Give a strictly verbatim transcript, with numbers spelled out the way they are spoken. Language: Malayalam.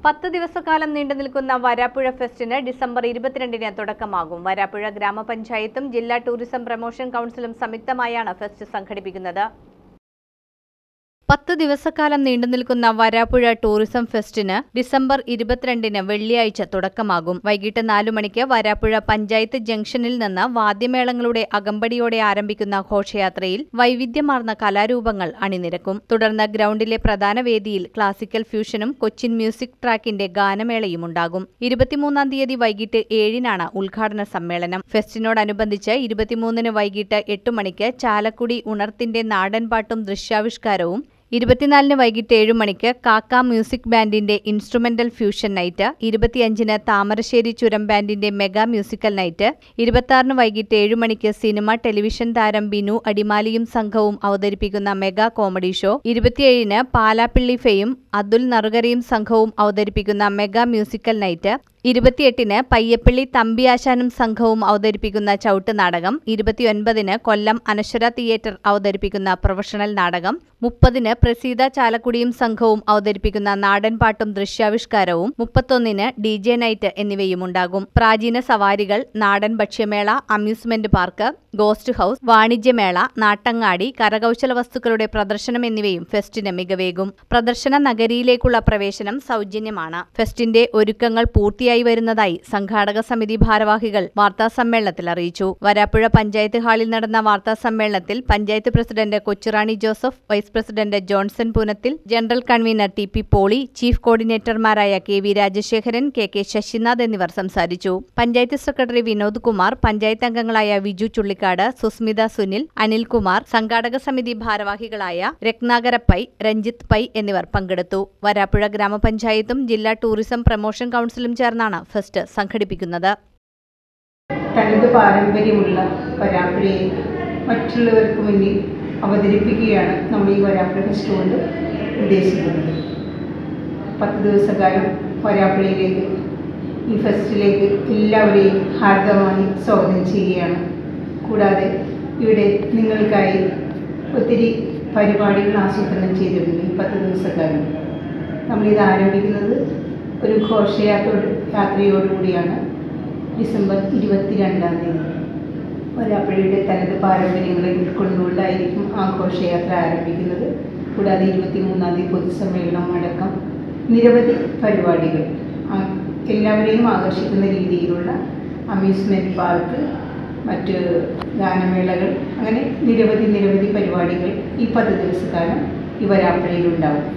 പത്ത് ദിവസക്കാലം നീണ്ടുനിൽക്കുന്ന വരാപ്പുഴ ഫെസ്റ്റിന് ഡിസംബർ ഇരുപത്തിരണ്ടിന് തുടക്കമാകും. വരാപ്പുഴ ഗ്രാമപഞ്ചായത്തും ജില്ലാ ടൂറിസം പ്രൊമോഷൻ കൗൺസിലും സംയുക്തമായാണ് ഫെസ്റ്റ് സംഘടിപ്പിക്കുന്നത്. പത്ത് ദിവസക്കാലം നീണ്ടുനിൽക്കുന്ന വരാപ്പുഴ ടൂറിസം ഫെസ്റ്റിന് ഡിസംബർ ഇരുപത്തിരണ്ടിന് വെള്ളിയാഴ്ച തുടക്കമാകും. വൈകിട്ട് നാലു മണിക്ക് വരാപ്പുഴ പഞ്ചായത്ത് ജംഗ്ഷനിൽ നിന്ന് വാദ്യമേളങ്ങളുടെ അകമ്പടിയോടെ ആരംഭിക്കുന്ന ഘോഷയാത്രയിൽ വൈവിധ്യമാർന്ന കലാരൂപങ്ങൾ അണിനിരക്കും. തുടർന്ന് ഗ്രൗണ്ടിലെ പ്രധാന വേദിയിൽ ക്ലാസിക്കൽ ഫ്യൂഷനും കൊച്ചിൻ മ്യൂസിക് ട്രാക്കിന്റെ ഗാനമേളയും ഉണ്ടാകും. ഇരുപത്തിമൂന്നാം തീയതി വൈകിട്ട് ഏഴിനാണ് ഉദ്ഘാടന സമ്മേളനം. ഫെസ്റ്റിനോടനുബന്ധിച്ച് ഇരുപത്തിമൂന്നിന് വൈകിട്ട് എട്ടു മണിക്ക് ചാലക്കുടി ഉണർത്തിന്റെ നാടൻപാട്ടും ദൃശ്യാവിഷ്കാരവും, ഇരുപത്തിനാലിന് വൈകിട്ട് ഏഴു മണിക്ക് കാക്ക മ്യൂസിക് ബാൻഡിന്റെ ഇൻസ്ട്രുമെന്റൽ ഫ്യൂഷൻ നൈറ്റ്, ഇരുപത്തിയഞ്ചിന് താമരശ്ശേരി ചുരം ബാൻഡിന്റെ മെഗാ മ്യൂസിക്കൽ നൈറ്റ്, ഇരുപത്തിയാറിന് വൈകിട്ട് ഏഴു മണിക്ക് സിനിമ ടെലിവിഷൻ താരം ബിനു അടിമാലിയും സംഘവും അവതരിപ്പിക്കുന്ന മെഗാ കോമഡി ഷോ, ഇരുപത്തിയേഴിന് പാലാപ്പിള്ളി ഫെയും അതുൽ നറുകരയും സംഘവും അവതരിപ്പിക്കുന്ന മെഗാ മ്യൂസിക്കൽ നൈറ്റ്, ഇരുപത്തിയെട്ടിന് പയ്യപ്പള്ളി തമ്പിയാശാനും സംഘവും അവതരിപ്പിക്കുന്ന ചവിട്ട് നാടകം, ഇരുപത്തിയൊൻപതിന് കൊല്ലം അനശ്വര തിയേറ്റർ അവതരിപ്പിക്കുന്ന പ്രൊഫഷണൽ നാടകം, മുപ്പതിന് പ്രസീത ചാലക്കുടിയും സംഘവും അവതരിപ്പിക്കുന്ന നാടൻപാട്ടും ദൃശ്യാവിഷ്കാരവും, മുപ്പത്തൊന്നിന് ഡി ജെ നൈറ്റ് എന്നിവയുമുണ്ടാകും. പ്രാചീന സവാരികൾ, നാടൻ ഭക്ഷ്യമേള, അമ്യൂസ്മെന്റ് പാർക്ക്, ഗോസ്റ്റ് ഹൌസ്, വാണിജ്യമേള, നാട്ടങ്ങാടി, കരകൗശല വസ്തുക്കളുടെ പ്രദർശനം എന്നിവയും ഫെസ്റ്റിന് മികവേകും. പ്രദർശന നഗരിയിലേക്കുള്ള പ്രവേശനം സൗജന്യമാണ്. ഫെസ്റ്റിന്റെ ഒരുക്കങ്ങൾ പൂർത്തിയായി വരുന്നതായി സംഘാടക സമിതി ഭാരവാഹികൾ വാർത്താസമ്മേളനത്തിൽ അറിയിച്ചു. വരാപ്പുഴ പഞ്ചായത്ത് ഹാളിൽ നടന്ന വാർത്താസമ്മേളനത്തിൽ panchayat president Kochurani Joseph, vice president Johnson Poonathil, general convener T P Poly, chief കോർഡിനേറ്റർമാരായ K V Rajasekharan, K K Sasinath എന്നിവർ സംസാരിച്ചു. പഞ്ചായത്ത് സെക്രട്ടറി വിനോദ് കുമാർ, പഞ്ചായത്ത് അംഗങ്ങളായ വിജു ചുള്ളിക്കാട്, സുസ്മിത സുനിൽ, അനിൽകുമാർ, സംഘാടക സമിതി ഭാരവാഹികളായ രത്നാകര പൈ, രഞ്ജിത്ത് പൈ എന്നിവർ പങ്കെടുത്തു. വരാപ്പുഴ ഗ്രാമപഞ്ചായത്തും ജില്ലാ ടൂറിസം പ്രൊമോഷൻ കൗൺസിലും ചേർന്നാണ് ഫെസ്റ്റ് സംഘടിപ്പിക്കുന്നത്. തനത് പാരമ്പര്യമുള്ള വരാപ്പുഴയെ മറ്റുള്ളവർക്ക് മുന്നിൽ അവതരിപ്പിക്കുകയാണ് നമ്മൾ ഈ വരാപ്പുഴ ഫെസ്റ്റ് കൊണ്ട് ഉദ്ദേശിക്കുന്നത്. പത്ത് ദിവസക്കാലം വരാപ്പുഴയിലേക്ക്, ഈ ഫെസ്റ്റിലേക്ക് എല്ലാവരെയും ഹാർദമായി സ്വാഗതം ചെയ്യുകയാണ്. കൂടാതെ ഇവിടെ നിങ്ങൾക്കായി ഒത്തിരി പരിപാടികൾ ആസൂത്രണം ചെയ്തിട്ടുണ്ട്. ഈ പത്ത് ദിവസക്കാലം നമ്മളിത് ആരംഭിക്കുന്നത് ഒരു ഘോഷയാത്ര യാത്രയോടുകൂടിയാണ്. ഡിസംബർ ഇരുപത്തിരണ്ടാം തീയതി വരാപ്പുഴയുടെ തനത് പാരമ്പര്യങ്ങളെ ഉൾക്കൊണ്ടുകൊണ്ടായിരിക്കും ആ ഘോഷയാത്ര ആരംഭിക്കുന്നത്. കൂടാതെ ഇരുപത്തിമൂന്നാം തീയതി പൊതുസമ്മേളനം അടക്കം നിരവധി പരിപാടികൾ, എല്ലാവരെയും ആകർഷിക്കുന്ന രീതിയിലുള്ള അമ്യൂസ്മെൻറ്റ് പാർക്ക്, മറ്റ് ഗാനമേളകൾ, അങ്ങനെ നിരവധി നിരവധി പരിപാടികൾ ഈ പത്ത് ദിവസക്കാലം ഈ വരാപ്പുഴയിലുണ്ടാവും.